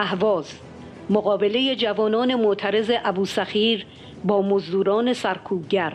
اهواز، مقابله جوانان معترض ابوصخیر با مزدوران سرکوبگر.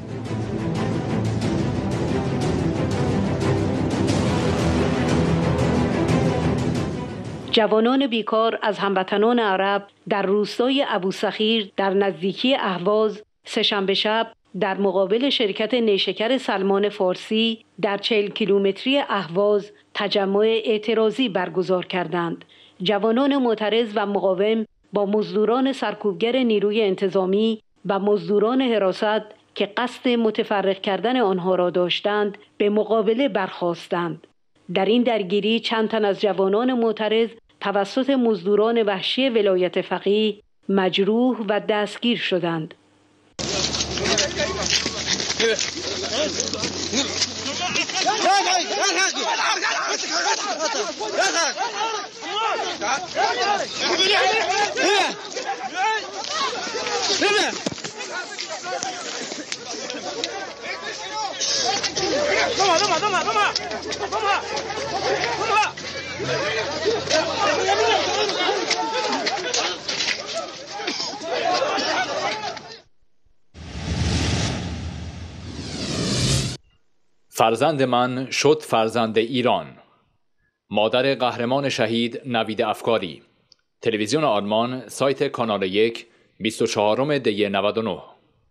جوانان بیکار از هموطنان عرب در روستای ابوصخیر در نزدیکی اهواز سه‌شنبه شب در مقابل شرکت نیشکر سلمان فارسی در 40 کیلومتری اهواز تجمع اعتراضی برگزار کردند. جوانان معترض و مقاوم با مزدوران سرکوبگر نیروی انتظامی و مزدوران حراست که قصد متفرق کردن آنها را داشتند به مقابله برخاستند. در این درگیری چند تن از جوانان معترض توسط مزدوران وحشی ولایت فقیه مجروح و دستگیر شدند. فرزند من شد فرزند ایران. مادر قهرمان شهید نوید افکاری. تلویزیون آلمان، سایت کانال 1، 24 دی 99.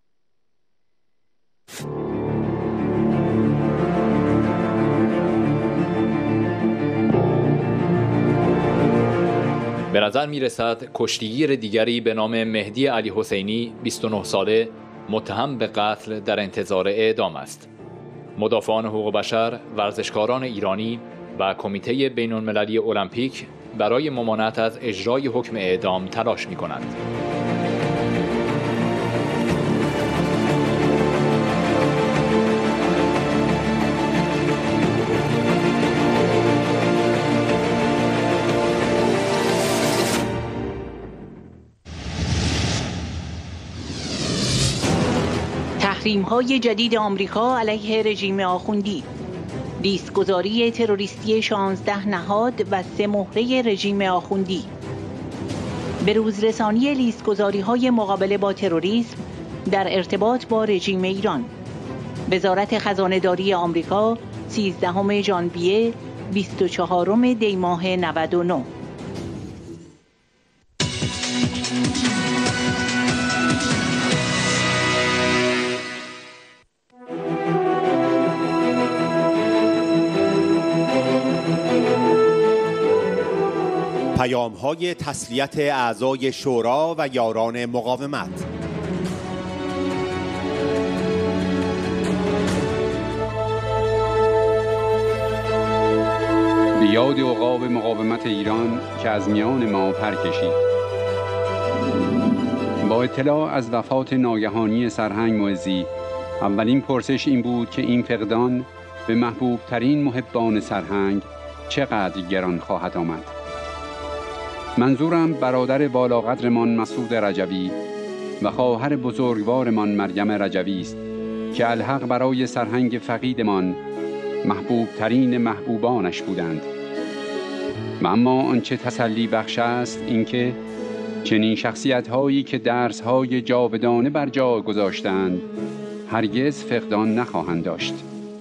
به نظر می رسد کشتیگیر دیگری به نام مهدی علی حسینی 29 ساله متهم به قتل در انتظار اعدام است. مدافعان حقوق بشر، ورزشکاران ایرانی و کمیته بین‌المللی المپیک برای ممانعت از اجرای حکم اعدام تلاش می کنند. تحریم‌های جدید آمریکا علیه رژیم آخوندی، لیست‌گذاری تروریستی 16 نهاد و 3 مهره رژیم آخوندی، به روزرسانی لیست‌گذاری‌های مقابله با تروریسم در ارتباط با رژیم ایران. وزارت خزانه‌داری آمریکا 13 ژانویه 24 دی ماه 99. پیام‌های تسلیت اعضای شورا و یاران مقاومت. به یاد عقاب مقاومت ایران که از میان ما پر کشید. با اطلاع از وفات ناگهانی سرهنگ معزی، اولین پرسش این بود که این فقدان به محبوب ترین محبان سرهنگ چقدر گران خواهد آمد. منظورم برادر والاقدرمان مسعود رجوی و خواهر بزرگوارمان مریم رجوی است که الحق برای سرهنگ فقیدمان محبوب ترین محبوبانش بودند. و اما آنچه تسلی بخش است اینکه چنین شخصیت هایی که درس های جاودانه بر جا گذاشتند هرگز فقدان نخواهند داشت.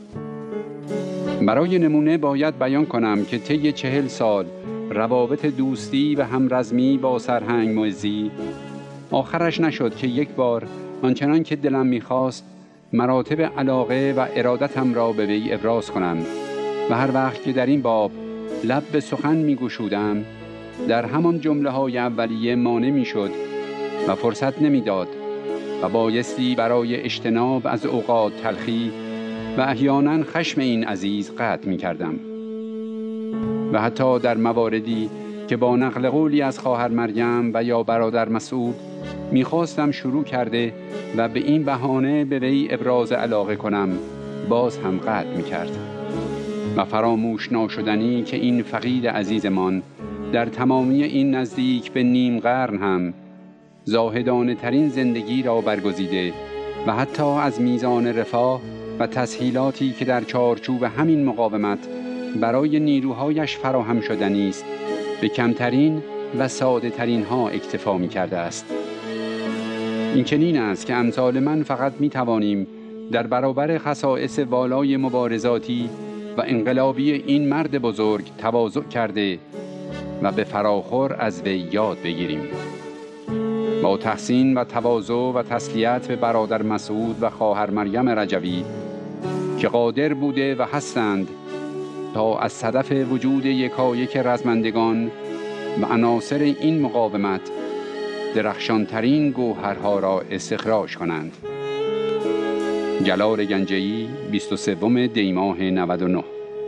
برای نمونه باید بیان کنم که طی 40 سال روابط دوستی و همرزمی با سرهنگ معزی آخرش نشد که یک بار آنچنان که دلم می‌خواست مراتب علاقه و ارادتم را به وی ابراز کنم و هر وقت که در این باب لب به سخن می‌گشودم در همان جمله‌های اولیه مانع می‌شد و فرصت نمی‌داد و بایستی برای اجتناب از اوقات تلخی و احیانا خشم این عزیز قطع می‌کردم. و حتی در مواردی که با نقل قولی از خواهر مریم و یا برادر مسعود میخواستم شروع کرده و به این بهانه به وی ابراز علاقه کنم باز هم قطع میکرد. و فراموش ناشدنی که این فقید عزیزمان در تمامی این نزدیک به نیم قرن هم زاهدانه ترین زندگی را برگزیده و حتی از میزان رفاه و تسهیلاتی که در چارچوب همین مقاومت برای نیروهایش فراهم شدنی است به کمترین و ساده ترین ها اکتفا می کرده است. این چنین است که امثال من فقط می توانیم در برابر خصائص والای مبارزاتی و انقلابی این مرد بزرگ تواضع کرده و به فراخور از وی یاد بگیریم. با تحسین و تواضع و تسلیت به برادر مسعود و خواهر مریم رجوی که قادر بوده و هستند تا از صدف وجود یکایک رزمندگان و عناصر این مقاومت درخشانترین گوهرها را استخراج کنند. جلال گنجه‌ای 23 دی ماه 99.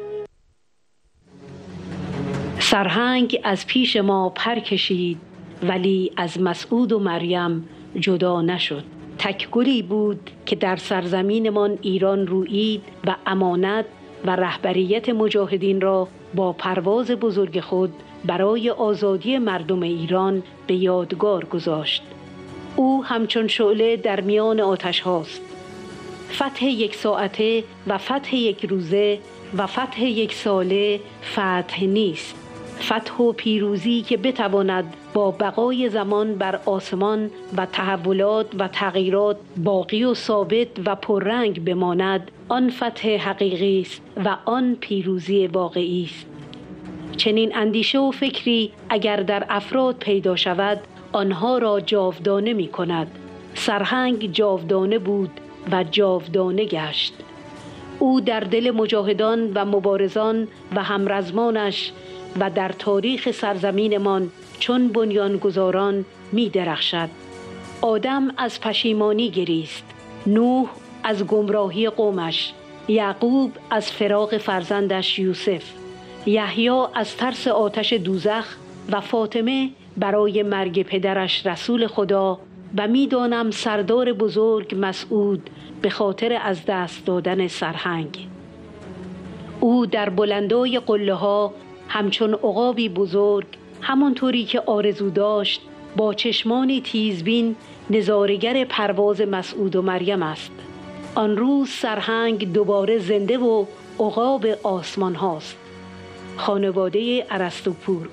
سرهنگ از پیش ما پر کشید ولی از مسعود و مریم جدا نشد. تک گلی بود که در سرزمینمان ایران رویید و امانت و رهبریت مجاهدین را با پرواز بزرگ خود برای آزادی مردم ایران به یادگار گذاشت. او همچون شعله در میان آتش هاست. فتح یک ساعته و فتح یک روزه و فتح یک ساله فتح نیست. فتح و پیروزی که بتواند با بقای زمان بر آسمان و تحولات و تغییرات باقی و ثابت و پررنگ بماند، آن فتح حقیقی است و آن پیروزی واقعی است. چنین اندیشه و فکری اگر در افراد پیدا شود، آنها را جاودانه می کند. سرهنگ جاودانه بود و جاودانه گشت. او در دل مجاهدان و مبارزان و همرزمانش و در تاریخ سرزمینمان چون بنیانگذاران می درخشد. آدم از پشیمانی گریست، نوح از گمراهی قومش، یعقوب از فراق فرزندش یوسف، یحیی از ترس آتش دوزخ و فاطمه برای مرگ پدرش رسول خدا و میدانم سردار بزرگ مسعود به خاطر از دست دادن سرهنگ. او در بلندای قله ها همچون عقابی بزرگ، همانطوری که آرزو داشت، با چشمانی تیزبین نظاره‌گر پرواز مسعود و مریم است. آن روز سرهنگ دوباره زنده و عقاب آسمان هاست. خانواده ارسطوپور.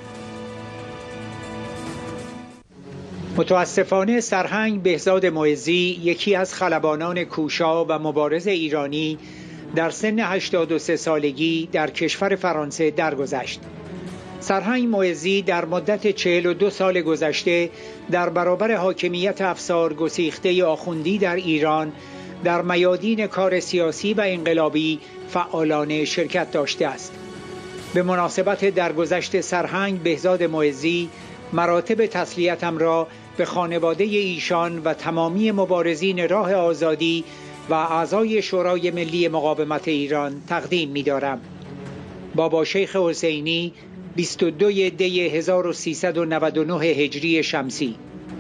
متاسفانه سرهنگ بهزاد معزی، یکی از خلبانان کوشا و مبارز ایرانی، در سن 83 سالگی در کشور فرانسه درگذشت. سرهنگ معزی در مدت 42 سال گذشته در برابر حاکمیت افسار گسیخته آخوندی در ایران در میادین کار سیاسی و انقلابی فعالانه شرکت داشته است. به مناسبت درگذشت سرهنگ بهزاد معزی، مراتب تسلیتم را به خانواده ایشان و تمامی مبارزین راه آزادی و اعضای شورای ملی مقاومت ایران تقدیم می‌دارم. بابا شیخ حسینی 22 دی 1399 هجری شمسی.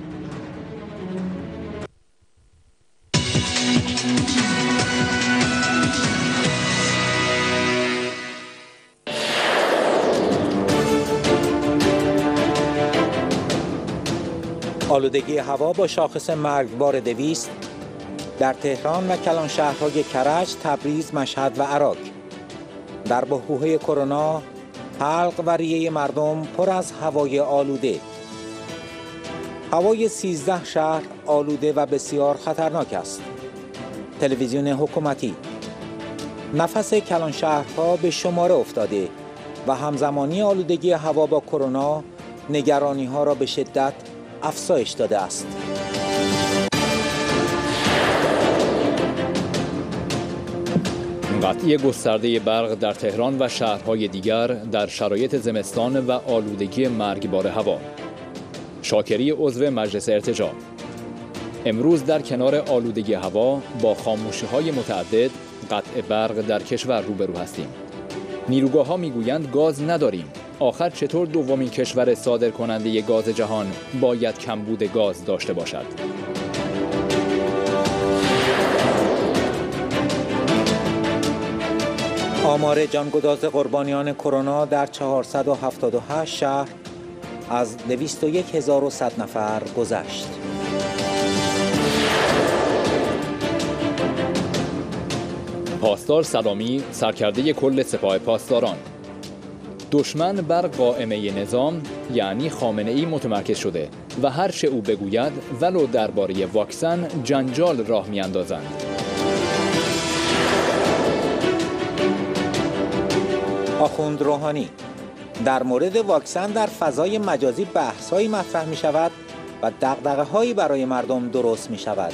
آلودگی هوا با شاخص مرگبار 200 در تهران و کلانشهرهای کرج، تبریز، مشهد و عراق. در بحبوحه کرونا، حلق و ریه مردم پر از هوای آلوده. هوای 13 شهر آلوده و بسیار خطرناک است. تلویزیون حکومتی: نفس کلانشهرها به شماره افتاده و همزمانی آلودگی هوا با کرونا نگرانی ها را به شدت افزایش داده است. قطعی گسترده برق در تهران و شهرهای دیگر در شرایط زمستان و آلودگی مرگبار هوا. شاکری عضو مجلس ارتجاع: امروز در کنار آلودگی هوا با خاموشی‌های متعدد قطع برق در کشور روبرو هستیم. نیروگاه‌ها میگویند گاز نداریم. آخر چطور دومین کشور صادر کننده گاز جهان باید کمبود گاز داشته باشد؟ آمار جانگداز قربانیان کرونا در 478 شهر از 201,100 نفر گذشت. پاسدار سلامی، سرکرده کل سپاه پاسداران: دشمن بر قائمه نظام یعنی خامنه‌ای متمرکز شده و هر چه او بگوید ولو درباره واکسن جنجال راه می‌اندازند. آخوند روحانی: در مورد واکسن در فضای مجازی بحث‌هایی مطرح می‌شود و دغدغه‌هایی برای مردم درست می‌شود.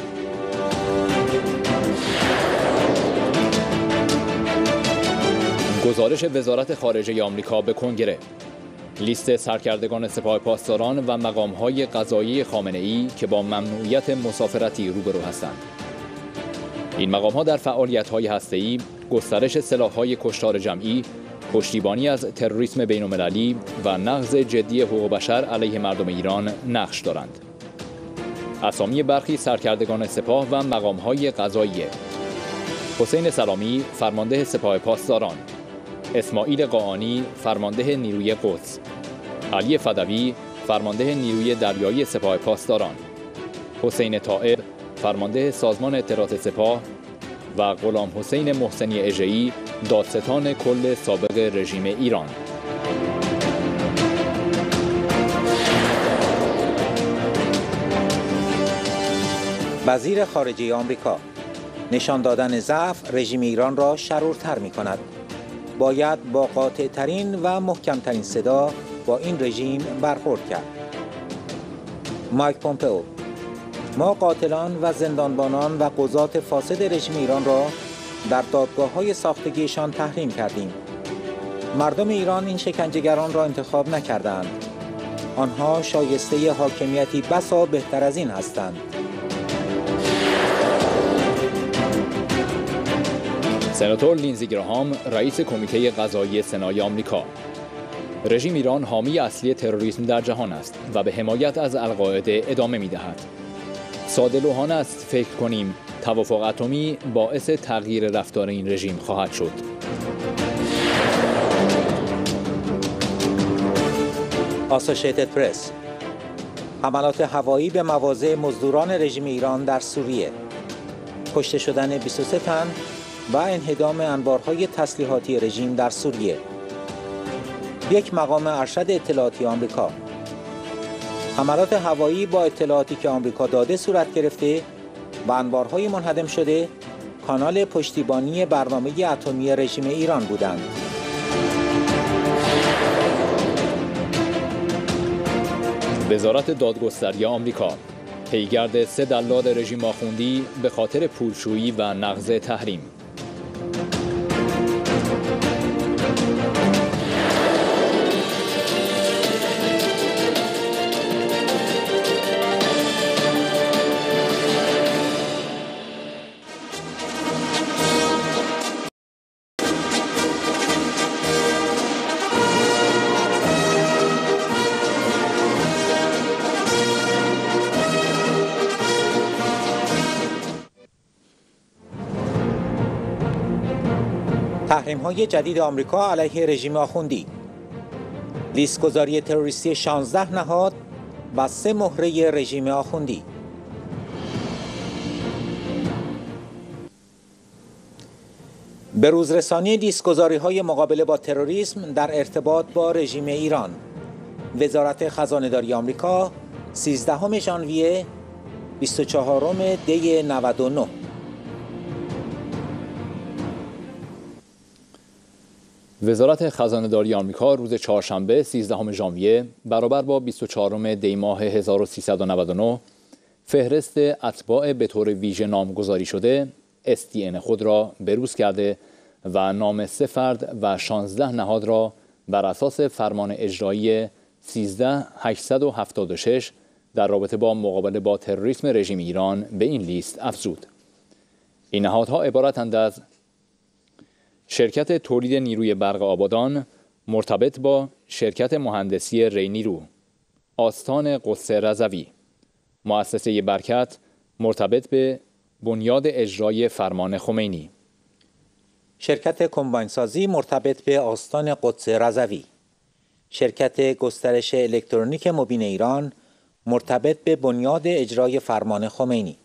گزارش وزارت خارجه آمریکا به کنگره: لیست سرکردگان سپاه پاسداران و مقام‌های قضایی خامنه‌ای که با ممنوعیت مسافرتی روبرو هستند. این مقام‌ها در فعالیت‌های هسته‌ای، گسترش سلاح‌های کشتار جمعی، پشتیبانی از تروریسم بین‌المللی و نقض جدی حقوق بشر علیه مردم ایران نقش دارند. اسامی برخی سرکردگان سپاه و مقام‌های قضایی: حسین سلامی، فرمانده سپاه پاسداران، اسماعیل قاآنی، فرمانده نیروی قدس، علی فدوی، فرمانده نیروی دریایی سپاه پاسداران، حسین طائب، فرمانده سازمان اطلاعات سپاه و غلام حسین محسنی اژه‌ای، دادستان کل سابق رژیم ایران. وزیر خارجه آمریکا: نشان دادن ضعف رژیم ایران را شرورتر می‌کند. باید با قاطع‌ترین و محکم‌ترین صدا با این رژیم برخورد کرد. مایک پومپئو: ما قاتلان و زندانبانان و قضات فاسد رژیم ایران را در دادگاه‌های ساختگیشان تحریم کردیم. مردم ایران این شکنجهگران را انتخاب نکردند. آنها شایسته حاکمیتی بسا بهتر از این هستند. سناتور لینزی گراهام، رئیس کمیته قضایی سنای آمریکا: رژیم ایران حامی اصلی تروریسم در جهان است و به حمایت از القاعده ادامه می‌دهد. ساده لوحانه است فکر کنیم توافق اتمی باعث تغییر رفتار این رژیم خواهد شد. آسوشیتد پرس: حملات هوایی به مواضع مزدوران رژیم ایران در سوریه، کشته شدن 23 تن و انهدام انبارهای تسلیحاتی رژیم در سوریه. یک مقام ارشد اطلاعاتی آمریکا: حملات هوایی با اطلاعاتی که آمریکا داده صورت گرفته و انبارهای منهدم شده کانال پشتیبانی برنامه اتمی رژیم ایران بودند. وزارت دادگستری آمریکا: پیگرد 3 دلال رژیم آخوندی به خاطر پولشویی و نقض تحریم. تحریم‌های جدید آمریکا علیه رژیم آخوندی: لیست‌گذاری تروریستی 16 نهاد و 3 مهره رژیم آخوندی. به روزرسانی لیست‌گذاری‌های مقابله با تروریسم در ارتباط با رژیم ایران. وزارت خزانه‌داری آمریکا 13 ژانویه 24 دی 99. وزارت خزانه‌داری آمریکا روز چهارشنبه 13 ژانویه برابر با 24 دی ماه 1399 فهرست اتباع به طور ویژه نامگذاری شده STN خود را بروز کرده و نام 3 فرد و 16 نهاد را بر اساس فرمان اجرایی 13876 در رابطه با مقابله با تروریسم رژیم ایران به این لیست افزود. این نهادها عبارتند از شرکت تولید نیروی برق آبادان مرتبط با شرکت مهندسی ری نیرو، آستان قدس رضوی، مؤسسه برکت مرتبط به بنیاد اجرای فرمان خمینی، شرکت کمباینسازی مرتبط به آستان قدس رضوی، شرکت گسترش الکترونیک مبین ایران مرتبط به بنیاد اجرای فرمان خمینی،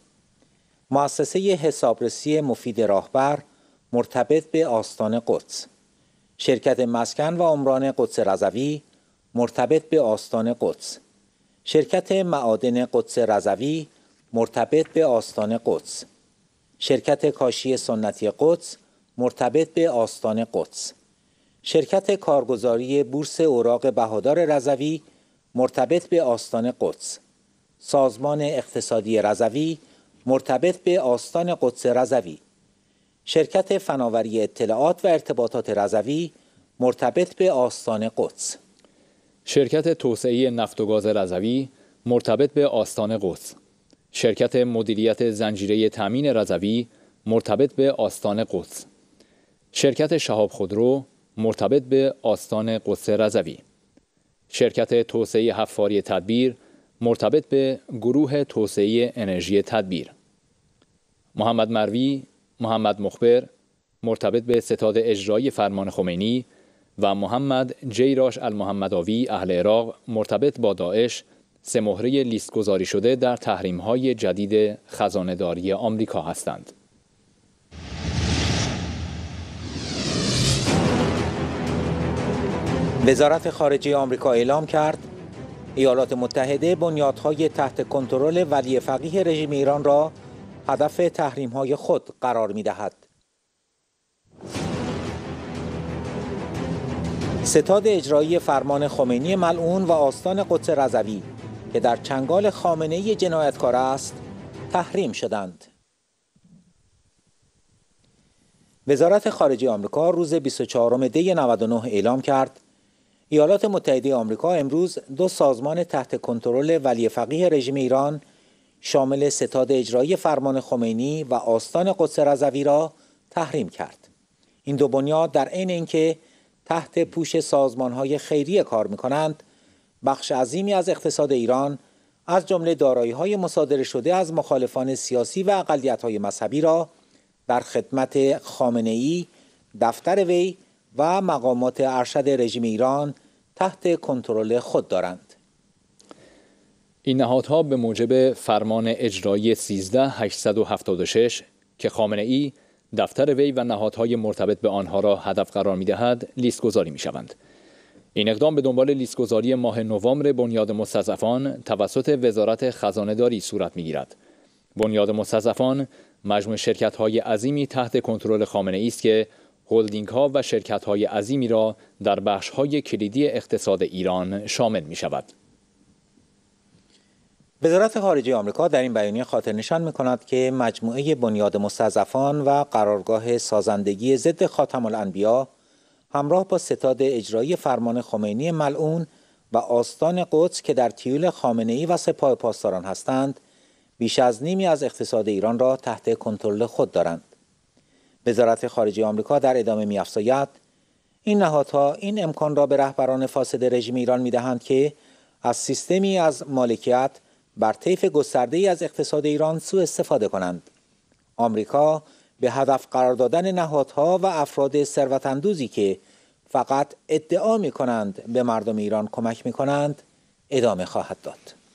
مؤسسه حسابرسی مفید راهبر مرتبط به آستان قدس، شرکت مسکن و عمران قدس رضوی مرتبط به آستان قدس، شرکت معادن قدس رضوی مرتبط به آستان قدس، شرکت کاشی سنتی قدس مرتبط به آستان قدس، شرکت کارگزاری بورس اوراق بهادار رضوی مرتبط به آستان قدس، سازمان اقتصادی رضوی مرتبط به آستان قدس رضوی، شرکت فناوری اطلاعات و ارتباطات رضوی مرتبط به آستان قدس، شرکت توسعه نفت و گاز رضوی مرتبط به آستان قدس، شرکت مدیریت زنجیره تامین رضوی مرتبط به آستان قدس، شرکت شهاب خودرو مرتبط به آستان قدس رضوی، شرکت توسعه حفاری تدبیر مرتبط به گروه توسعه انرژی تدبیر، محمد مروی، محمد مخبر مرتبط به ستاد اجرایی فرمان خمینی و محمد جیراش المحمداوی اهل عراق مرتبط با داعش 3 مهره لیست گذاری شده در تحریم‌های جدید خزانه‌داری آمریکا هستند. وزارت خارجه آمریکا اعلام کرد ایالات متحده بنیادهای تحت کنترل ولی فقیه رژیم ایران را هدف تحریم‌های خود قرار می‌دهد. ستاد اجرایی فرمان خمینی ملعون و آستان قدس رضوی که در چنگال خامنه‌ای جنایتکار است، تحریم شدند. وزارت خارجه آمریکا روز 24 دی 99 اعلام کرد ایالات متحده آمریکا امروز 2 سازمان تحت کنترل ولی فقیه رژیم ایران شامل ستاد اجرایی فرمان خمینی و آستان قدس رضوی را تحریم کرد. این 2 بنیاد در عین اینکه تحت پوش سازمان‌های خیریه کار می‌کنند، بخش عظیمی از اقتصاد ایران از جمله دارایی‌های مصادره شده از مخالفان سیاسی و اقلیت‌های مذهبی را در خدمت خامنه‌ای، دفتر وی و مقامات ارشد رژیم ایران تحت کنترل خود دارند. این نهادها به موجب فرمان اجرایی 13876 که خامنه‌ای، دفتر وی و نهادهای مرتبط به آنها را هدف قرار می‌دهد، لیست گذاری می‌شوند. این اقدام به دنبال لیست گذاری ماه نوامبر بنیاد مستضعفان توسط وزارت خزانه‌داری صورت می‌گیرد. بنیاد مستضعفان مجموع شرکت‌های عظیمی تحت کنترل خامنه‌ای است که هلدینگ‌ها و شرکت‌های عظیمی را در بخش‌های کلیدی اقتصاد ایران شامل می‌شود. وزارت خارجه آمریکا در این بیانیه خاطر نشان می‌کند که مجموعه بنیاد مستضعفان و قرارگاه سازندگی ضد خاتم الانبیا همراه با ستاد اجرایی فرمان خمینی ملعون و آستان قدس که در تیول خامنه‌ای و سپاه پاسداران هستند، بیش از نیمی از اقتصاد ایران را تحت کنترل خود دارند. وزارت خارجه آمریکا در ادامه می‌افزاید این نهادها این امکان را به رهبران فاسد رژیم ایران می‌دهند که از سیستمی از مالکیت بر طیف گسترده‌ای از اقتصاد ایران سوء استفاده کنند. آمریکا به هدف قرار دادن نهادها و افراد ثروت‌اندوزی که فقط ادعا می‌کنند به مردم ایران کمک می‌کنند ادامه خواهد داد.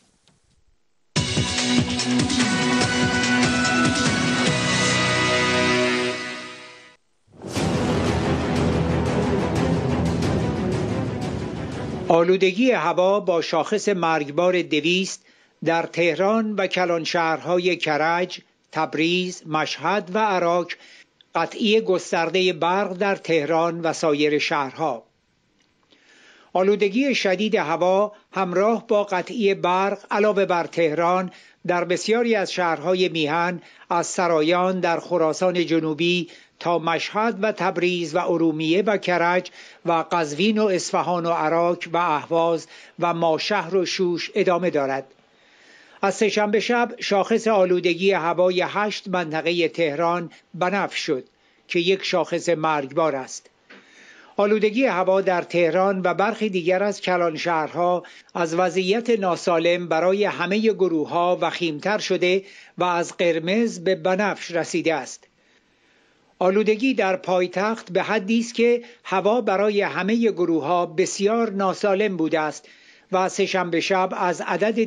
آلودگی هوا با شاخص مرگبار 200 در تهران و کلانشهرهای کرج، تبریز، مشهد و عراق، قطعی گسترده برق در تهران و سایر شهرها. آلودگی شدید هوا همراه با قطعی برق علاوه بر تهران در بسیاری از شهرهای میهن از سرایان در خراسان جنوبی تا مشهد و تبریز و ارومیه و کرج و قزوین و اصفهان و عراق و اهواز و ماشهر و شوش ادامه دارد. از سه‌شنبه شب شاخص آلودگی هوای 8 منطقه تهران بنفش شد که یک شاخص مرگبار است. آلودگی هوا در تهران و برخی دیگر از کلانشهرها از وضعیت ناسالم برای همه گروه‌ها وخیم‌تر شده و از قرمز به بنفش رسیده است. آلودگی در پایتخت به حدی است که هوا برای همه گروه‌ها بسیار ناسالم بوده است و سه‌شنبه شب از عدد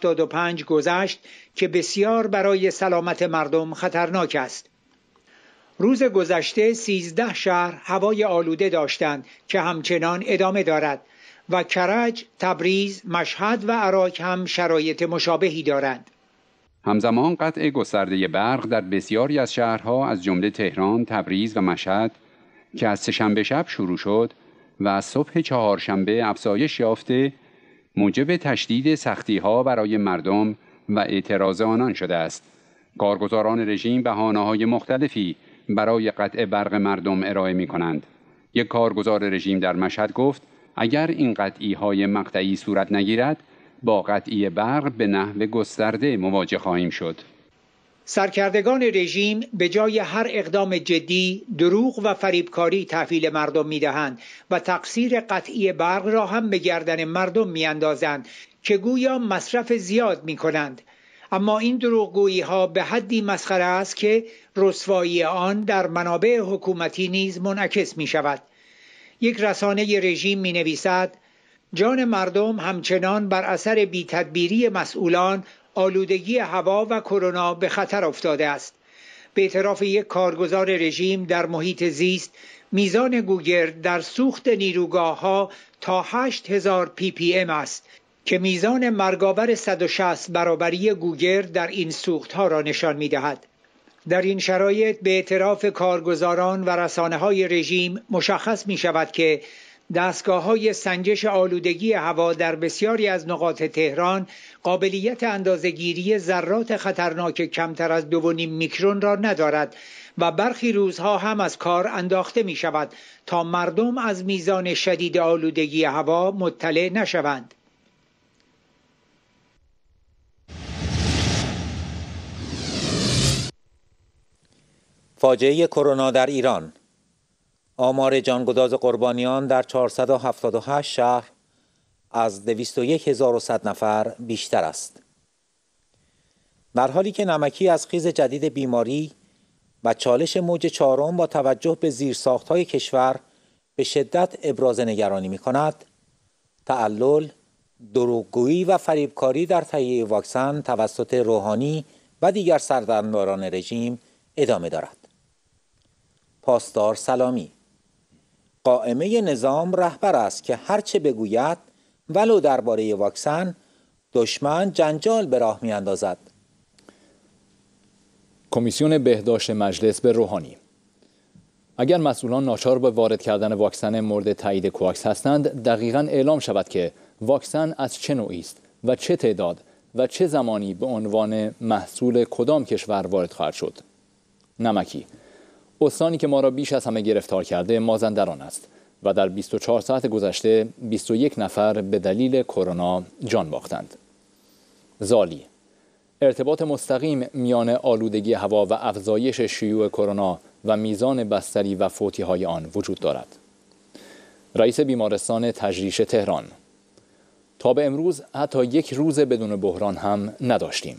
275 گذشت که بسیار برای سلامت مردم خطرناک است. روز گذشته 13 شهر هوای آلوده داشتند که همچنان ادامه دارد و کرج، تبریز، مشهد و عراق هم شرایط مشابهی دارند. همزمان قطع گسترده برق در بسیاری از شهرها از جمله تهران، تبریز و مشهد که از سه‌شنبه شب شروع شد و از صبح چهارشنبه افزایش یافته، موجب تشدید سختی‌ها برای مردم و اعتراض آنان شده است. کارگزاران رژیم بهانه‌های مختلفی برای قطع برق مردم ارائه می‌کنند. یک کارگزار رژیم در مشهد گفت اگر این قطعی‌های مقطعی صورت نگیرد، با قطعی برق به نحو گسترده مواجه خواهیم شد. سرکردگان رژیم به جای هر اقدام جدی دروغ و فریبکاری تحویل مردم می‌دهند و تقصیر قطعی برق را هم به گردن مردم می‌اندازند که گویا مصرف زیاد می‌کنند. اما این دروغگویی‌ها به حدی مسخره است که رسوایی آن در منابع حکومتی نیز منعکس می‌شود. یک رسانه رژیم می‌نویسد جان مردم همچنان بر اثر بی‌تدبیری مسئولان، آلودگی هوا و کرونا به خطر افتاده است. به اعتراف یک کارگزار رژیم در محیط زیست، میزان گوگرد در سوخت نیروگاه‌ها تا 8000 ppm است که میزان مرگاور 160 برابری گوگرد در این سوخت‌ها را نشان می‌دهد. در این شرایط به اعتراف کارگزاران و رسانه‌های رژیم مشخص می‌شود که دستگاه‌های سنجش آلودگی هوا در بسیاری از نقاط تهران قابلیت اندازه‌گیری ذرات خطرناک کمتر از 2.5 میکرون را ندارد و برخی روزها هم از کار انداخته می‌شود تا مردم از میزان شدید آلودگی هوا مطلع نشوند. فاجعه کرونا در ایران. آمار جانگداز قربانیان در 478 شهر از 21100 نفر بیشتر است. در حالی که نمکی از خیز جدید بیماری و چالش موج چهارم با توجه به زیرساخت‌های کشور به شدت ابراز نگرانی می‌کند، تعلل، دروغگویی و فریبکاری در تهیه واکسن توسط روحانی و دیگر سردمداران رژیم ادامه دارد. پاسدار سلامی: قائمه نظام رهبر است که هرچه بگوید ولو درباره واکسن دشمن جنجال به راه می‌اندازد. کمیسیون بهداشت مجلس به روحانی: اگر مسئولان ناچار به وارد کردن واکسن مورد تایید کوواکس هستند، دقیقاً اعلام شود که واکسن از چه نوعی است و چه تعداد و چه زمانی به عنوان محصول کدام کشور وارد خواهد شد. نمکی: استانی که ما را بیش از همه گرفتار کرده مازندران است و در 24 ساعت گذشته 21 نفر به دلیل کرونا جان باختند. زالی: ارتباط مستقیم میان آلودگی هوا و افزایش شیوع کرونا و میزان بستری و فوتی‌های آن وجود دارد. رئیس بیمارستان تجریش تهران: تا به امروز حتی یک روز بدون بحران هم نداشتیم.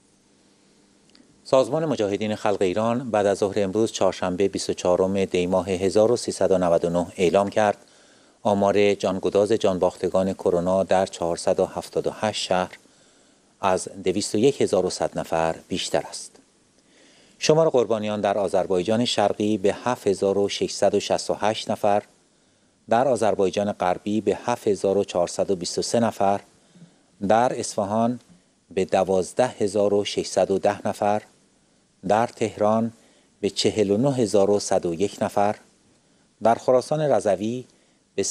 سازمان مجاهدین خلق ایران بعد از ظهر امروز چهارشنبه 24 دی ماه 1399 اعلام کرد آمار جانگداز جانباختگان کرونا در 478 شهر از 21100 نفر بیشتر است. شمار قربانیان در آذربایجان شرقی به 7668 نفر، در آذربایجان غربی به 7423 نفر، در اصفهان به 12610 نفر، در تهران به 49101 نفر، در خراسان رضوی به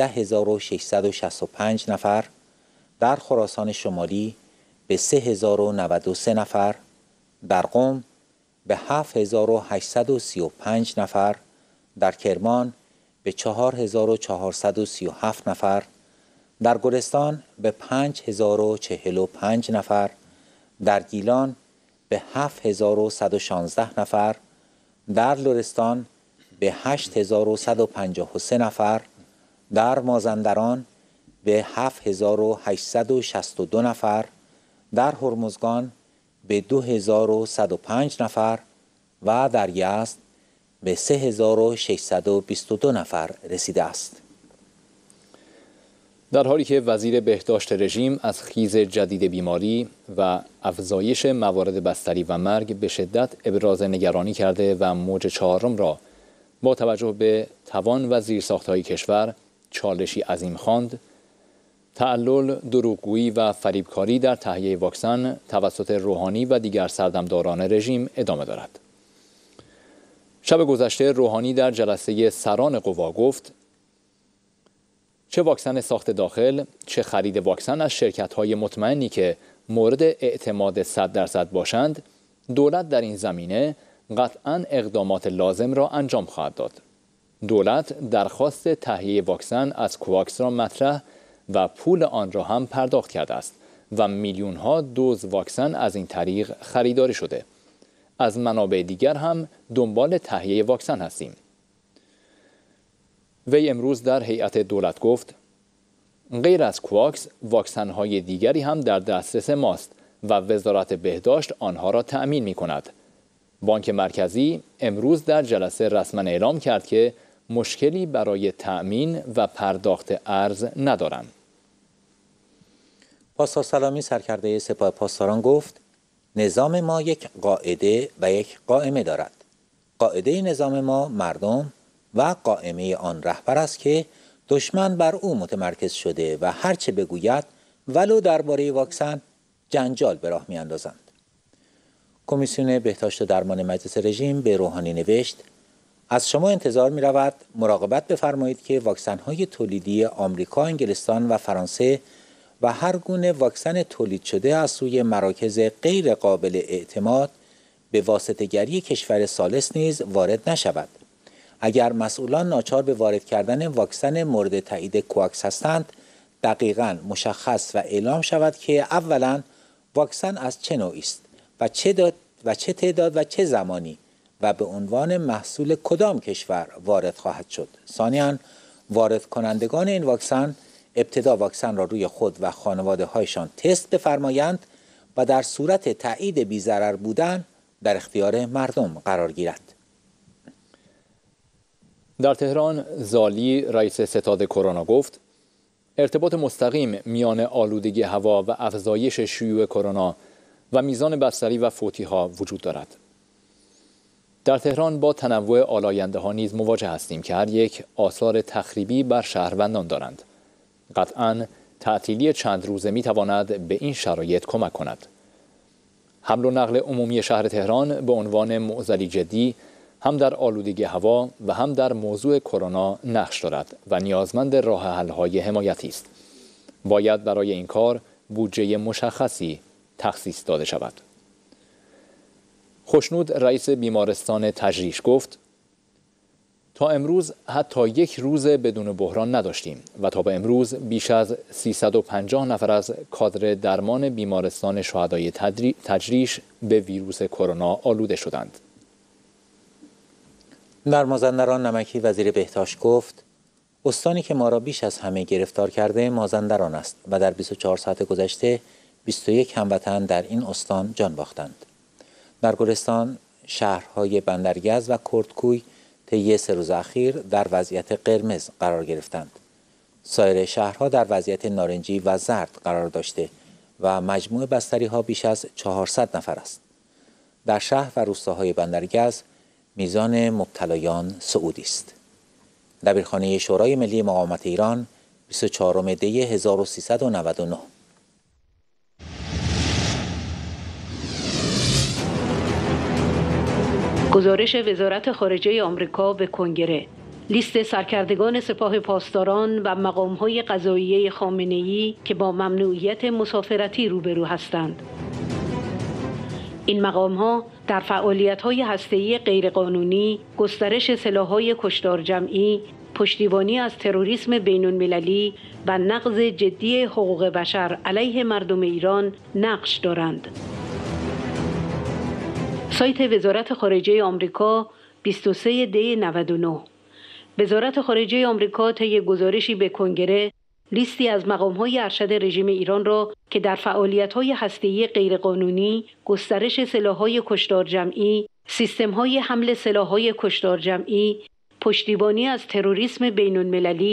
13665 نفر، در خراسان شمالی به 3093 نفر، در قم به 7835 نفر، در کرمان به 4437 نفر، در گلستان به 5045 نفر، در گیلان به 7116 نفر، در لرستان به 8153 نفر، در مازندران به 7862 نفر، در هرمزگان به 2105 نفر و در یزد به 3622 نفر رسیده است. در حالی که وزیر بهداشت رژیم از خیز جدید بیماری و افزایش موارد بستری و مرگ به شدت ابراز نگرانی کرده و موج چهارم را با توجه به توان و زیرساخت‌های کشور چالشی عظیم خواند، تعلل، دروغگویی و فریبکاری در تهیه واکسن توسط روحانی و دیگر سردمداران رژیم ادامه دارد. شب گذشته روحانی در جلسه سران قوا گفت: چه واکسن ساخت داخل، چه خرید واکسن از شرکت‌های مطمئنی که مورد اعتماد 100% باشند، دولت در این زمینه قطعاً اقدامات لازم را انجام خواهد داد. دولت درخواست تهیه واکسن از کوواکس را مطرح و پول آن را هم پرداخت کرده است و میلیون‌ها دوز واکسن از این طریق خریداری شده. از منابع دیگر هم دنبال تهیه واکسن هستیم. وی امروز در هیئت دولت گفت: غیر از کوواکس واکسن‌های دیگری هم در دسترس ماست و وزارت بهداشت آنها را تأمین می‌کند. بانک مرکزی امروز در جلسه رسما اعلام کرد که مشکلی برای تأمین و پرداخت ارز ندارند. پاسدار سلامی سرکرده سپاه پاسداران گفت: نظام ما یک قاعده و یک قائمه دارد. قاعده نظام ما مردم و قائمه آن رهبر است که دشمن بر او متمرکز شده و هرچه بگوید ولو درباره واکسن جنجال به راه میاندازند. کمیسیون بهداشت و درمان مجلس رژیم به روحانی نوشت: از شما انتظار می رود مراقبت بفرمایید که واکسن‌های تولیدی آمریکا، انگلستان و فرانسه و هر گونه واکسن تولید شده از سوی مراکز غیر قابل اعتماد به واسطه‌گری کشور ثالث نیز وارد نشود. اگر مسئولان ناچار به وارد کردن واکسن مورد تایید کوواکس هستند، دقیقاً مشخص و اعلام شود که اولاً واکسن از چه نوعی است و چه تعداد و چه زمانی و به عنوان محصول کدام کشور وارد خواهد شد. ثانیاً وارد کنندگان این واکسن ابتدا واکسن را روی خود و خانواده هایشان تست بفرمایند و در صورت تایید بی‌ضرر بودن در اختیار مردم قرار گیرد. در تهران زالی رئیس ستاد کرونا گفت: ارتباط مستقیم میان آلودگی هوا و افزایش شیوع کرونا و میزان بستری و فوتی‌ها وجود دارد. در تهران با تنوع آلاینده‌ها نیز مواجه هستیم که هر یک آثار تخریبی بر شهروندان دارند. قطعاً تعطیلی چند روزه می‌تواند به این شرایط کمک کند. حمل و نقل عمومی شهر تهران به عنوان معضلی جدی هم در آلودگی هوا و هم در موضوع کرونا نقش دارد و نیازمند راه حل‌های حمایتی است. باید برای این کار بودجه مشخصی تخصیص داده شود. خوشنود رئیس بیمارستان تجریش گفت: تا امروز حتی یک روز بدون بحران نداشتیم و تا به امروز بیش از 350 نفر از کادر درمان بیمارستان شهدای تجریش به ویروس کرونا آلوده شدند. در مازندران نمکی وزیر بهداشت گفت: استانی که ما را بیش از همه گرفتار کرده مازندران است و در 24 ساعت گذشته 21 هموطن در این استان جان باختند. در گلستان شهرهای بندرگز و کردکوی طی 3 روز اخیر در وضعیت قرمز قرار گرفتند. سایر شهرها در وضعیت نارنجی و زرد قرار داشته و مجموع بستری ها بیش از 400 نفر است. در شهر و روستاهای بندرگز میزان مبتلایان صعودی است. دبیرخانه شورای ملی مقاومت ایران 24 دی 1399. گزارش وزارت خارجه آمریکا به کنگره: لیست سرکردگان سپاه پاسداران و مقام‌های قضاییه خامنه‌ای که با ممنوعیت مسافرتی روبرو هستند. این مقام‌ها در فعالیت‌های هسته‌ای غیرقانونی، گسترش سلاح‌های کشتار جمعی، پشتیبانی از تروریسم بین‌المللی و نقض جدی حقوق بشر علیه مردم ایران نقش دارند. سایت وزارت خارجه آمریکا 23 دی 99. وزارت خارجه آمریکا طی گزارشی به کنگره لیستی از مقام‌های ارشد رژیم ایران را که در فعالیت‌های هسته‌ای غیرقانونی، گسترش سلاح‌های کشتار جمعی، سیستم‌های حمل سلاح‌های کشتار جمعی، پشتیبانی از تروریسم بین‌المللی،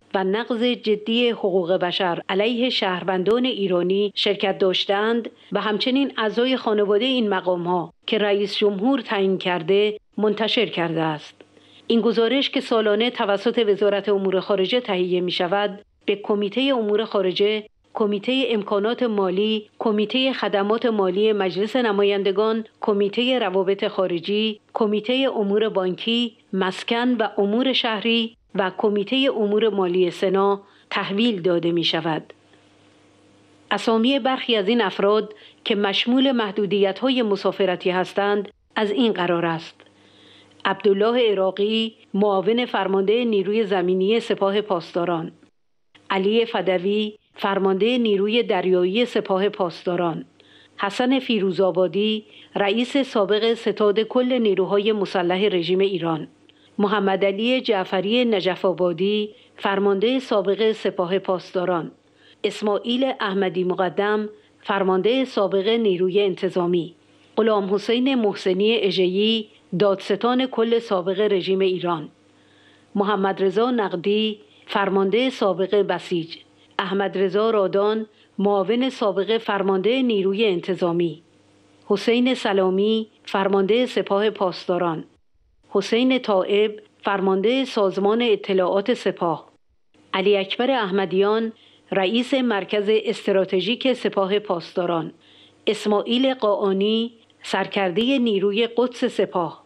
و نقض جدی حقوق بشر علیه شهروندان ایرانی شرکت داشتند و همچنین اعضای خانواده این مقام‌ها که رئیس جمهور تعیین کرده منتشر کرده است. این گزارش که سالانه توسط وزارت امور خارجه تهیه می‌شود، به کمیته امور خارجه، کمیته امکانات مالی، کمیته خدمات مالی مجلس نمایندگان، کمیته روابط خارجی، کمیته امور بانکی، مسکن و امور شهری و کمیته امور مالی سنا تحویل داده می شود. اسامی برخی از این افراد که مشمول محدودیت‌های مسافرتی هستند از این قرار است: عبدالله عراقی، معاون فرمانده نیروی زمینی سپاه پاسداران، علی فدوی، فرمانده نیروی دریایی سپاه پاسداران، حسن فیروزآبادی، رئیس سابق ستاد کل نیروهای مسلح رژیم ایران، محمد علی جعفری نجف‌آبادی، فرمانده سابق سپاه پاسداران، اسماعیل احمدی مقدم، فرمانده سابق نیروی انتظامی، غلام حسین محسنی اژه‌ای، دادستان کل سابق رژیم ایران، محمد رضا نقدی، فرمانده سابق بسیج، احمد رضا رادان، معاون سابق فرمانده نیروی انتظامی، حسین سلامی، فرمانده سپاه پاسداران، حسین طائب، فرمانده سازمان اطلاعات سپاه، علی اکبر احمدیان، رئیس مرکز استراتژیک سپاه پاسداران، اسماعیل قاآنی، سرکرده نیروی قدس سپاه.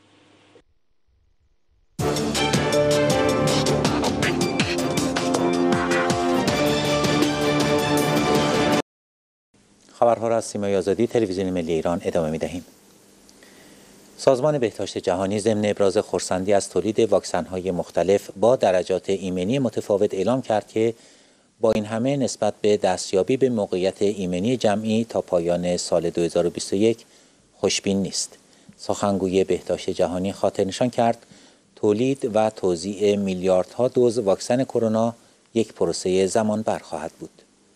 خبرها را از سیمای آزادی تلویزیون ملی ایران ادامه می‌دهیم. سازمان بهداشت جهانی ضمن ابراز خرسندی از تولید واکسن‌های مختلف با درجات ایمنی متفاوت اعلام کرد که با این همه نسبت به دستیابی به موقعیت ایمنی جمعی تا پایان سال 2021 خوشبین نیست. سخنگوی بهداشت جهانی خاطر نشان کرد تولید و توزیع میلیاردها دوز واکسن کرونا یک پروسه زمانبر خواهد بود.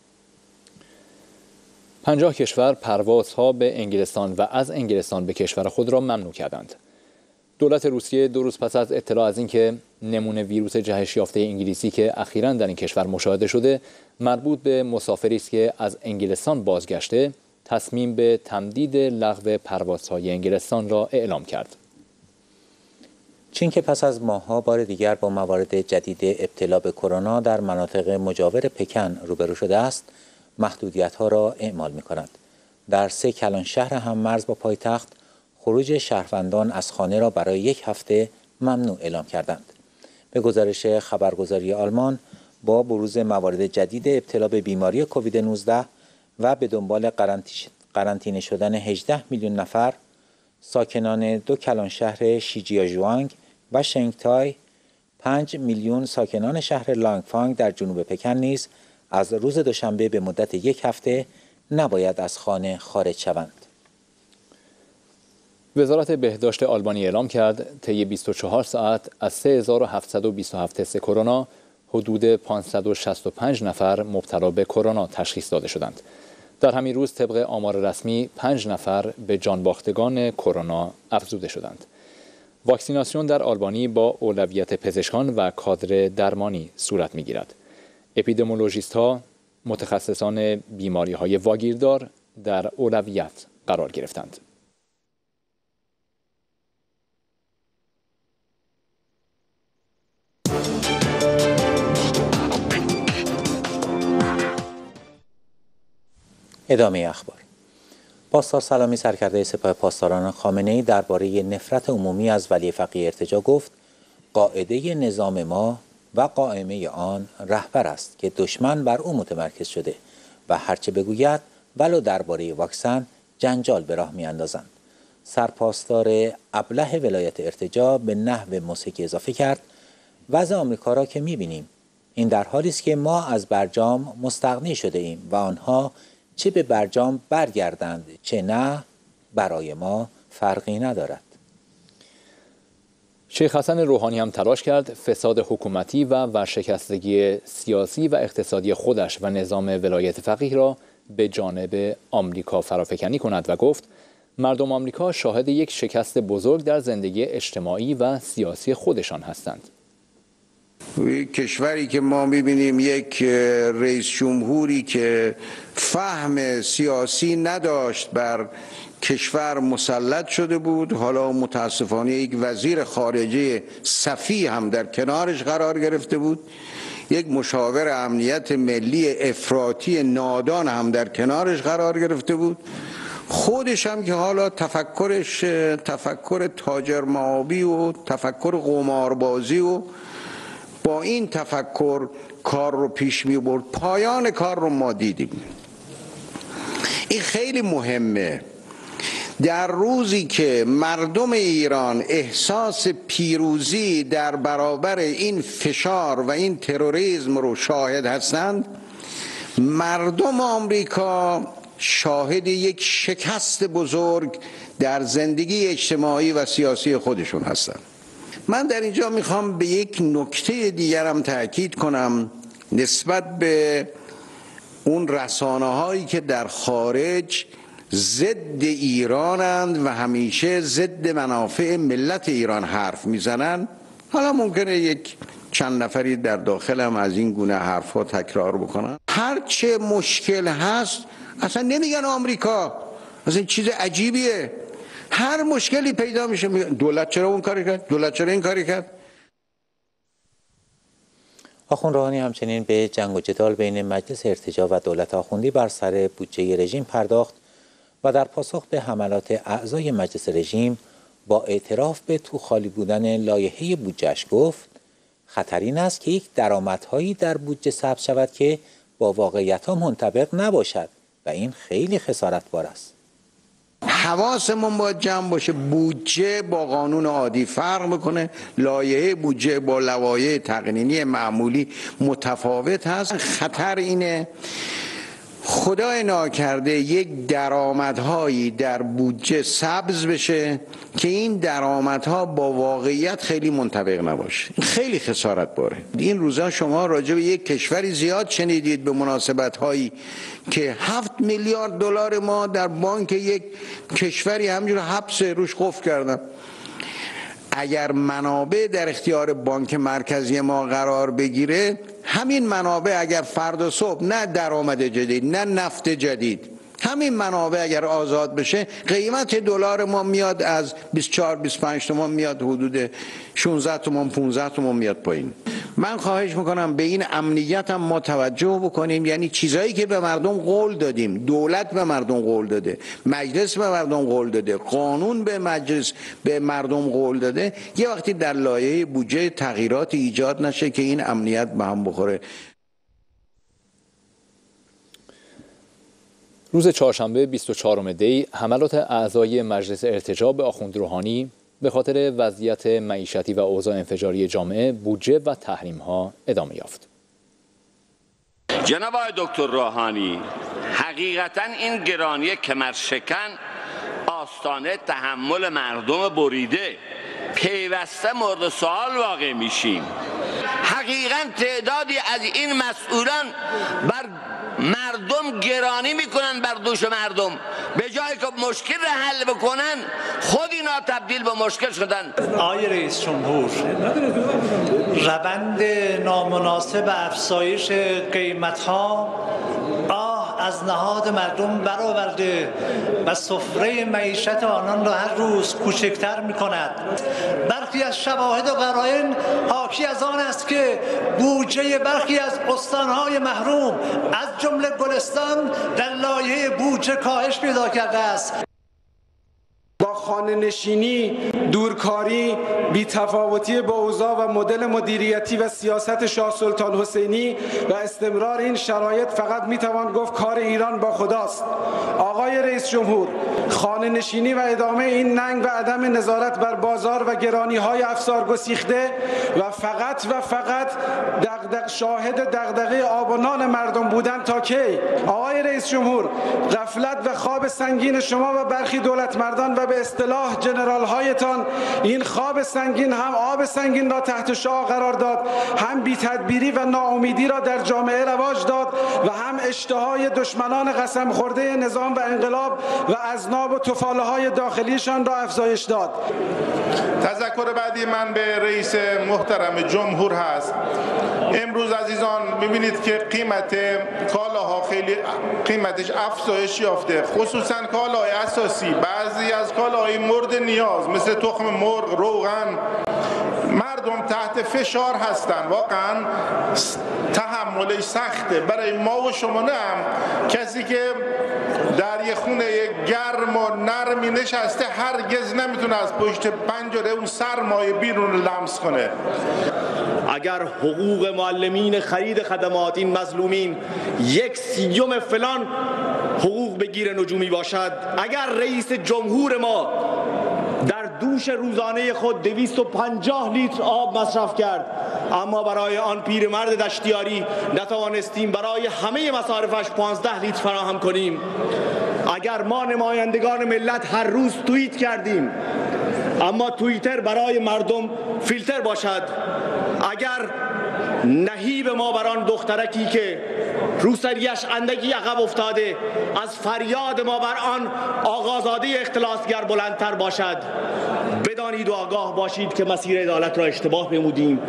50 کشور پروازها به انگلستان و از انگلستان به کشور خود را ممنوع کردند. دولت روسیه 2 روز پس از اطلاع از اینکه نمونه ویروس جهش یافته انگلیسی که اخیراً در این کشور مشاهده شده مربوط به مسافری است که از انگلستان بازگشته، تصمیم به تمدید لغو پروازهای انگلستان را اعلام کرد. چین که پس از ماه‌ها بار دیگر با موارد جدید ابتلا به کرونا در مناطق مجاور پکن روبرو شده است، محدودیت‌ها را اعمال می‌کند. در 3 کلان شهر هم مرز با پایتخت خروج شهروندان از خانه را برای 1 هفته ممنوع اعلام کردند. به گزارش خبرگزاری آلمان، با بروز موارد جدید ابتلا به بیماری کووید 19 و به دنبال قرنطینه شدن 18 میلیون نفر، ساکنان 2 کلان شهر شیجیازوانگ و شنگتای، 5 میلیون ساکنان شهر لانگفانگ در جنوب پکن نیز از روز دوشنبه به مدت 1 هفته نباید از خانه خارج شوند. وزارت بهداشت آلبانی اعلام کرد طی 24 ساعت از 3727 تست کرونا حدود 565 نفر مبتلا به کرونا تشخیص داده شدند. در همین روز طبق آمار رسمی 5 نفر به جانباختگان کرونا افزوده شدند. واکسیناسیون در آلبانی با اولویت پزشکان و کادر درمانی صورت می‌گیرد. اپیدمیولوژیست‌ها، متخصصان بیماری‌های واگیردار در اولویت قرار گرفتند. ادامه اخبار. پاسدار سلامی، سرکرده سپاه پاسداران خامنه‌ای، درباره نفرت عمومی از ولی فقیه ارتجاع گفت: قاعده نظام ما و قائمه آن رهبر است که دشمن بر او متمرکز شده و هرچه بگوید ولو درباره واکسن جنجال به راه می‌اندازند. سرپاسدار ابله ولایت ارتجاع به نحو موسیقی اضافه کرد: وضع آمریکا را که می‌بینیم، این در حالی است که ما از برجام مستغنی شده ایم و آنها چه به برجام برگردند چه نه، برای ما فرقی ندارد. شیخ حسن روحانی هم تلاش کرد فساد حکومتی و ورشکستگی سیاسی و اقتصادی خودش و نظام ولایت فقیه را به جانب آمریکا فرافکنی کند و گفت مردم آمریکا شاهد یک شکست بزرگ در زندگی اجتماعی و سیاسی خودشان هستند. کشوری که ما میبینیم یک رئیس جمهوری که فهم سیاسی نداشت بر کشور مسلط شده بود، حالا متاسفانه یک وزیر خارجه سفیه هم در کنارش قرار گرفته بود، یک مشاور امنیت ملی افراطی نادان هم در کنارش قرار گرفته بود، خودش هم که حالا تفکرش تفکر تاجر معابی و تفکر قماربازی و با این تفکر کار رو پیش می برد. پایان کار رو ما دیدیم. این خیلی مهمه. در روزی که مردم ایران احساس پیروزی در برابر این فشار و این تروریسم رو شاهد هستند، مردم آمریکا شاهد یک شکست بزرگ در زندگی اجتماعی و سیاسی خودشون هستند. من در اینجا میخوام به یک نکته دیگرم تأکید کنم نسبت به اون رسانه‌هایی که در خارج ضد ایرانند و همیشه ضد منافع ملت ایران حرف میزنن. حالا ممکنه یک چند نفری در داخل هم از این گونه حرفها تکرار بکنن. هر چه مشکل هست اصلا نمیگن آمریکا، اصلا چیز عجیبیه. هر مشکلی پیدا میشه دولت چرا اون کاری کرد، دولت چرا این کاری کرد. آخوند روحانی همچنین به جنگ و جدال بین مجلس ارتجاع و دولت آخوندی بر سر بودجه رژیم پرداخت و در پاسخ به حملات اعضای مجلس رژیم با اعتراف به تو خالی بودن لایحه بودجه‌اش گفت خطر این است که یک درآمدهایی در بودجه ثبت شود که با واقعیت‌ها منطبق نباشد و این خیلی خسارتبار است. حواسمون باید جمع باشه. بودجه با قانون عادی فرق میکنه، لایحه بودجه با لوایح تقنینی معمولی متفاوت هست. خطر اینه خدای ناکرده یک درآمدهایی در بودجه سبز بشه که این درآمدها با واقعیت خیلی منطبق نباشه. خیلی خسارت باره. این روزا شما راجع به یک کشوری زیاد شنیدید به مناسبت هایی که 7 میلیارد دلار ما در بانک یک کشوری همجور حبس روش قفل کردن. اگر منابع در اختیار بانک مرکزی ما قرار بگیره، همین منابع اگر فردا صبح نه درآمد جدید نه نفت جدید، همین منابع اگر آزاد بشه، قیمت دلار ما میاد از 24-25 تومان میاد حدود 16 تومان 15 تومان میاد پایین. من خواهش میکنم به این امنیت هم ما توجه بکنیم. یعنی چیزایی که به مردم قول دادیم، دولت به مردم قول داده، مجلس به مردم قول داده، قانون به مجلس به مردم قول داده، یه وقتی در لایحه بودجه تغییرات ایجاد نشه که این امنیت به هم بخوره. روز چهارشنبه 24 دی حملات اعضای مجلس ارتجاع به آخوند روحانی به خاطر وضعیت معیشتی و اوضاع انفجاری جامعه، بودجه و تحریم‌ها ادامه یافت. جناب آقای دکتر روحانی، حقیقتاً این گرانی کمرشکن آستانه تحمل مردم بریده پیوسته مورد سوال واقع میشیم. حقیقاً تعدادی از این مسئولان بر مردم گرانی میکنن بر دوش مردم، به جایی که مشکل را حل بکنن خود اینا تبدیل به مشکل شدن. آقای رئیس جمهور، روند نامناسب افزایش قیمت‌ها از نهاد مردم برآورده و سفره معیشت آنان را هر روز کوچکتر می‌کند. برخی از شواهد و قرائن حاکی از آن است که بودجه برخی از استان‌های محروم از جمله گلستان در لایحه بودجه کاهش پیدا کرده است. با خانه نشینی، دورکاری، بی‌تفاوتی با اوضاع و مدل مدیریتی و سیاست شاه سلطان حسینی و استمرار این شرایط فقط میتوان گفت کار ایران با خداست. آقای رئیس جمهور، خانه نشینی و ادامه این ننگ و عدم نظارت بر بازار و گرانی‌های افسار گسیخته و فقط شاهد دغدغه آب و نان مردم بودن تا کی؟ آقای رئیس جمهور، غفلت و خواب سنگین شما و برخی دولتمردان و به اصطلاح جنرال هایتان ایران این خواب سنگین هم آب سنگین را تحت شعاع قرار داد، هم بی‌تدبیری و ناامیدی را در جامعه رواج داد و هم اشتهای دشمنان قسم خورده نظام و انقلاب و اذناب و تفاله‌های داخلیشان را افزایش داد. تذکر بعدی من به رئیس محترم جمهور هست. امروز عزیزان می‌بینید که قیمت کالاها خیلی قیمتش افزایش یافته، خصوصا کالاهای اساسی. بعضی از کالاهای مورد نیاز مثل تخم مرغ، روغن، مردم تحت فشار هستن. واقعا تحملش سخته برای ما و شما. نه کسی که در یه خونه گرم و نرمی نشسته هرگز نمیتونه از پشت پنجره اون سرمایه بیرون لمس کنه. اگر حقوق معلمین خرید خدمات این مظلومین 1/30 فلان حقوق بگیر نجومی باشد، اگر رئیس جمهور ما در دوش روزانه خود 250 لیتر آب مصرف کرد اما برای آن پیرمرد دشتیاری نتوانستیم برای همه مصارفش 15 لیتر فراهم کنیم، اگر ما نمایندگان ملت هر روز توییت کردیم اما توییتر برای مردم فیلتر باشد، اگر نهیب ما بر آن دخترکی که روسریش اندکی عقب افتاده از فریاد ما بر آن آقازاده اختلاسگر بلندتر باشد، بدانید و آگاه باشید که مسیر عدالت را اشتباه نمودیم.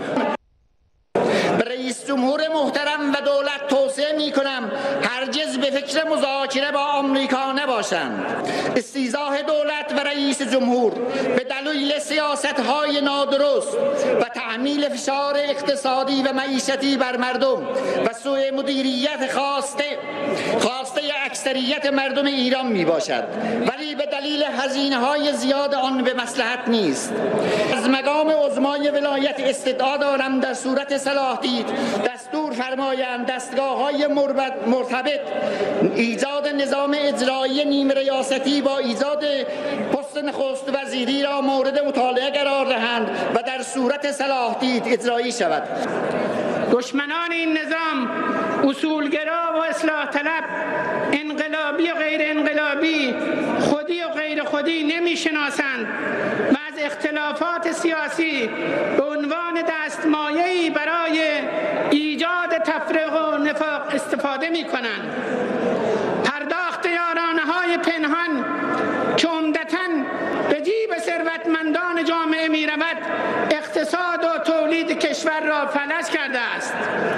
رئیس جمهور محترم و دولت توصیه می کنم هرگز به فکر مذاکره با آمریکا نباشند. استیضاح دولت و رئیس جمهور به دلیل سیاست‌های نادرست و تحمیل فشار اقتصادی و معیشتی بر مردم و سوء مدیریت خواسته اکثریت مردم ایران می باشد، ولی به دلیل هزینه‌های زیاد آن به مصلحت نیست. از مقام عظمای ولایت استدعا دارم در صورت صلاح دید دستور فرمایند دستگاه‌های مرتبط ایجاد نظام اجرایی نیم ریاستی با ایجاد پست نخست وزیری را مورد مطالعه قرار دهند و در صورت صلاح دید اجرایی شود. دشمنان این نظام اصولگرا و اصلاح طلب، انقلابی و غیر انقلابی، خودی و غیر خودی نمی‌شناسند و از اختلافات سیاسی به عنوان دستمایه‌ای برای ایجاد تفرقه و نفاق استفاده می‌کنند. پرداخت یارانه‌های پنهان که عمدتاً به جیب ثروتمندان جامعه می‌رود، اقتصاد و تولید کشور را فلج کرده است.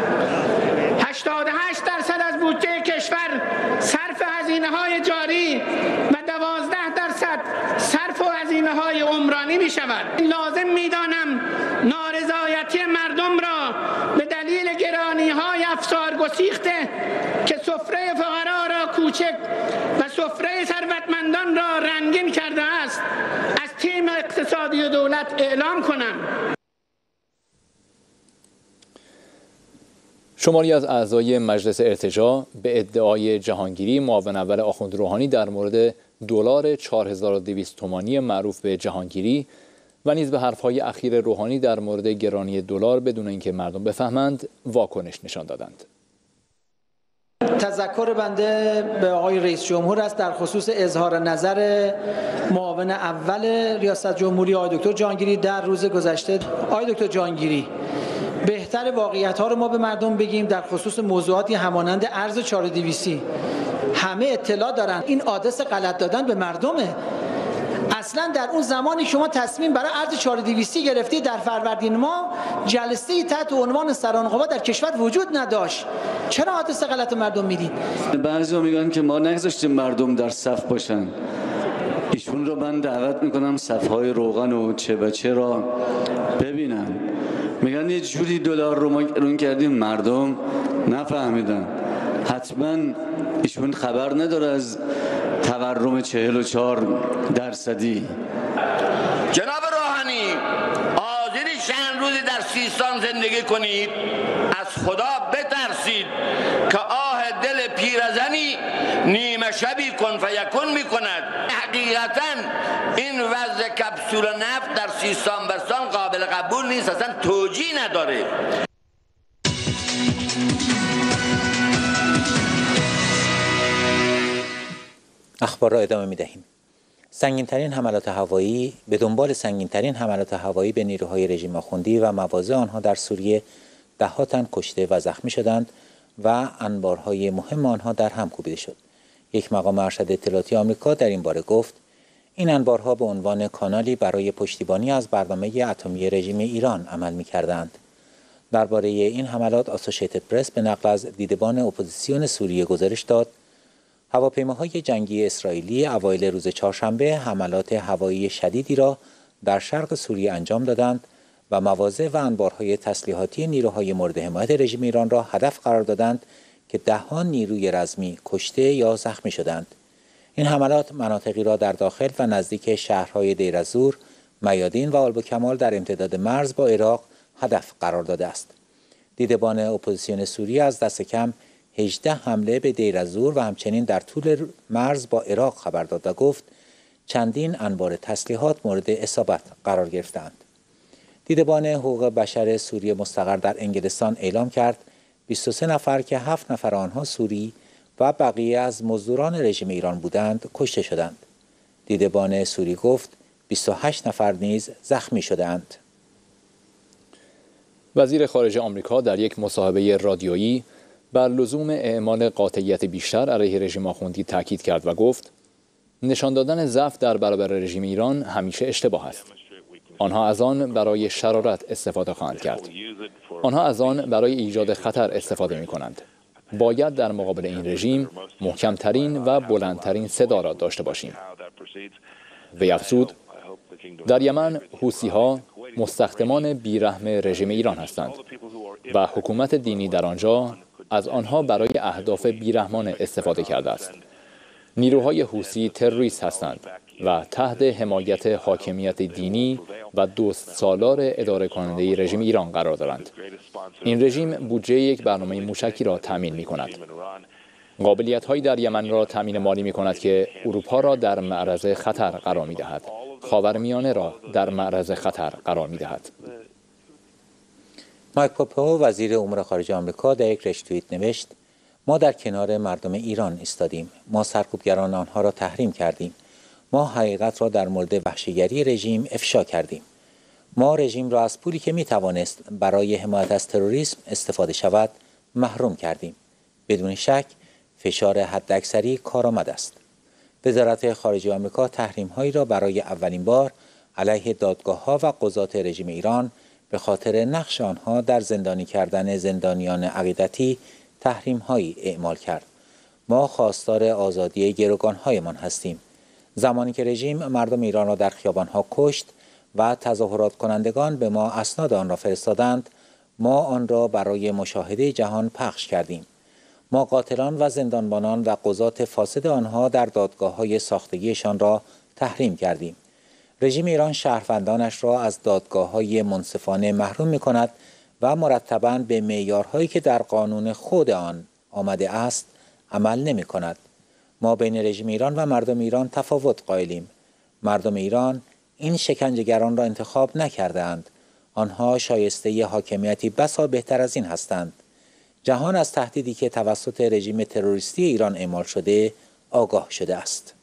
88% از بودجه کشور صرف هزینه‌های جاری و 12% صرف هزینه‌های عمرانی می شود. لازم می دانم نارضایتی مردم را به دلیل گرانی‌های افسار گسیخته که سفره فقرا را کوچک و سفره ثروتمندان را رنگین کرده است از تیم اقتصادی دولت اعلام کنم. شماری از اعضای مجلس ارتجاع به ادعای جهانگیری معاون اول آخوند روحانی در مورد دلار 4200 تومانی معروف به جهانگیری و نیز به حرفهای اخیر روحانی در مورد گرانی دلار بدون اینکه مردم بفهمند واکنش نشان دادند. تذکر بنده به آقای رئیس جمهور است در خصوص اظهار نظر معاون اول ریاست جمهوری آقای دکتر جهانگیری در روز گذشته. آقای دکتر جهانگیری، بهتر واقعیت‌ها رو ما به مردم بگیم در خصوص موضوعاتی همانند ارز 4200. همه اطلاع دارن این آدرس غلط دادن به مردمه. اصلا در اون زمانی شما تصمیم برای ارز 4200 گرفتی در فروردین ما جلسه‌ای تحت عنوان سرانقوا در کشور وجود نداشت. چرا آدرس غلط مردم میدین؟ بعضی‌ها میگن که ما نگذاشتیم مردم در صف باشن. ایشون رو من دعوت میکنم صف‌های روغن و چه بچه را ببینن. میگن یه جوری دلار رو ما رون کردیم مردم نفهمیدن. حتما ایشون خبر نداره از تورم 44%. جناب روحانی، حاضری چند روزی در سیستان زندگی کنید؟ از خدا بترسید که آه دل پیرزنی نیمه شبی کن فیکن میکند. حقیقتا این وضع کپسول نفت در سیستان بستان قابل قبول نیست، اصلا توجیه نداره. اخبار را ادامه می‌دهیم. سنگین‌ترین حملات هوایی به دنبال سنگین‌ترین حملات هوایی به نیروهای رژیم آخوندی و مواضع آنها در سوریه ده‌ها تن کشته و زخمی شدند و انبارهای مهم آنها در هم کوبیده شد. یک مقام ارشد اطلاعاتی آمریکا در این باره گفت این انبارها به عنوان کانالی برای پشتیبانی از برنامه اتمی رژیم ایران عمل می‌کردند. درباره این حملات آسوشیتد پرس به نقل از دیدبان اپوزیسیون سوریه گزارش داد هواپیماهای جنگی اسرائیلی اوایل روز چهارشنبه حملات هوایی شدیدی را در شرق سوریه انجام دادند و مواضع و انبارهای تسلیحاتی نیروهای مورد حمایت رژیم ایران را هدف قرار دادند که ده‌ها نیروی رزمی کشته یا زخمی شدند. این حملات مناطقی را در داخل و نزدیک شهرهای دیر از-زور، میادین و آلبوکمال در امتداد مرز با عراق هدف قرار داده است. دیدبان اپوزیسیون سوریه از دست کم 18 حمله به دیر از-زور و همچنین در طول مرز با عراق خبر داد و گفت چندین انبار تسلیحات مورد اصابت قرار گرفتند. دیدبان حقوق بشر سوریه مستقر در انگلستان اعلام کرد 23 نفر که 7 نفر آنها سوری و بقیه از مزدوران رژیم ایران بودند کشته شدند. دیدبان سوری گفت 28 نفر نیز زخمی شدند. وزیر خارجه آمریکا در یک مصاحبه رادیویی بر لزوم اعمال قاطعیت بیشتر علیه رژیم آخوندی تاکید کرد و گفت نشان دادن ضعف در برابر رژیم ایران همیشه اشتباه است. آنها از آن برای شرارت استفاده خواهند کرد. آنها از آن برای ایجاد خطر استفاده می کنند. باید در مقابل این رژیم محکمترین و بلندترین صدا را داشته باشیم. وی افزود در یمن حوثی‌ها مستخدمان بیرحم رژیم ایران هستند و حکومت دینی در آنجا از آنها برای اهداف بیرحمانه استفاده کرده است. نیروهای حوثی تروریست هستند و تحت حمایت حاکمیت دینی و دوست سالار اداره کننده رژیم ایران قرار دارند. این رژیم بودجه یک برنامه موشکی را تامین می کند. قابلیت‌هایی در یمن را تامین مالی می کند که اروپا را در معرض خطر قرار می دهد. خاورمیانه را در معرض خطر قرار می دهد. مایک پومپئو وزیر امور خارجه آمریکا در یک رشتوییت نوشت ما در کنار مردم ایران ایستادیم. ما سرکوبگران آنها را تحریم کردیم. ما حقیقت را در مورد وحشیگری رژیم افشا کردیم. ما رژیم را از پولی که می توانست برای حمایت از تروریسم استفاده شود محروم کردیم. بدون شک فشار حداکثری کارآمد است. وزارت خارجه آمریکا تحریم‌هایی را برای اولین بار علیه دادگاه‌ها و قضات رژیم ایران به خاطر نقش آنها در زندانی کردن زندانیان عقیدتی تحریم‌هایی اعمال کرد. ما خواستار آزادی گروگان‌هایمان هستیم. زمانی که رژیم مردم ایران را در خیابان‌ها کشت و تظاهرات کنندگان به ما اسناد آن را فرستادند، ما آن را برای مشاهده جهان پخش کردیم. ما قاتلان و زندانبانان و قضات فاسد آنها در دادگاه‌های ساختگیشان را تحریم کردیم. رژیم ایران شهروندانش را از دادگاه‌های منصفانه محروم می‌کند و مرتباً به معیارهایی که در قانون خود آن آمده است عمل نمی‌کند. ما بین رژیم ایران و مردم ایران تفاوت قائلیم. مردم ایران این شکنجهگران را انتخاب نکردند. آنها شایسته حاکمیتی بسا بهتر از این هستند. جهان از تهدیدی که توسط رژیم تروریستی ایران اعمال شده آگاه شده است.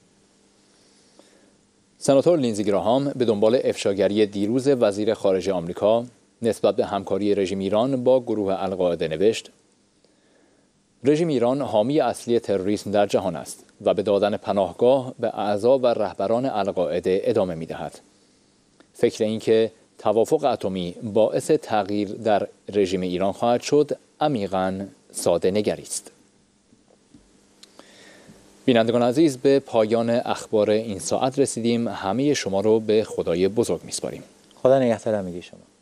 سناتور لینزی گراهام به دنبال افشاگری دیروز وزیر خارجه آمریکا نسبت به همکاری رژیم ایران با گروه القاعده نوشت: رژیم ایران حامی اصلی تروریسم در جهان است و به دادن پناهگاه به اعضا و رهبران القاعده ادامه می‌دهد. فکر اینکه توافق اتمی باعث تغییر در رژیم ایران خواهد شد عمیقاً ساده نگری است. بینندگان عزیز، به پایان اخبار این ساعت رسیدیم. همه شما رو به خدای بزرگ می‌سپاریم. خدا نگهدار همگی شما.